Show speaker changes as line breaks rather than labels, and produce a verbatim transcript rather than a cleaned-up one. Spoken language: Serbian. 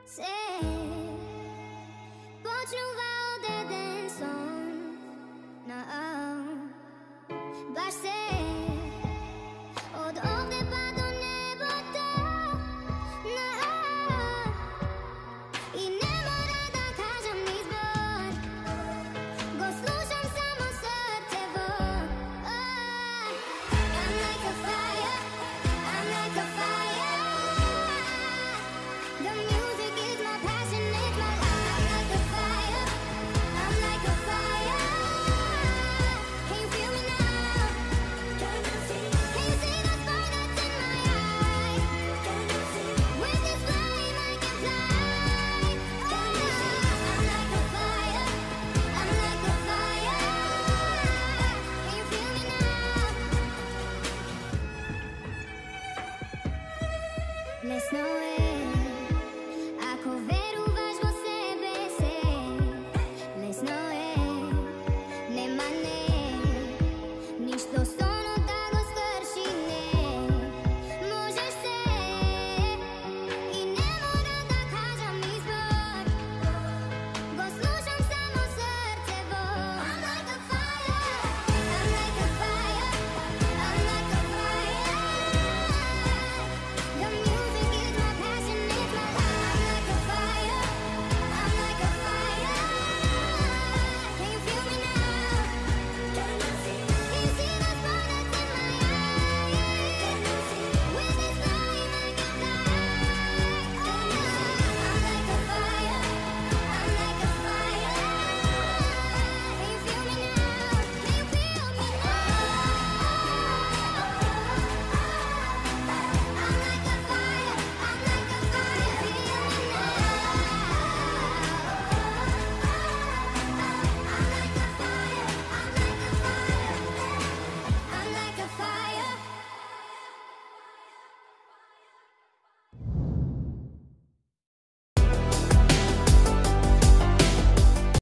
Se počúval jeden som, no baš se od ovde pa do nebota, no i ne mora da kažem ni zbor, go slušam samo srcevo. I'm like a fire, I'm like a fire. The music is my passion, it's my life. I'm like a fire, I'm like a fire. Can you feel me now? Can you see? Can you see the spark that's in my eye? Can you see? With this flame I can fly. Can you see? I'm like a fire, I'm like a fire. Can you feel me now? Let's know it.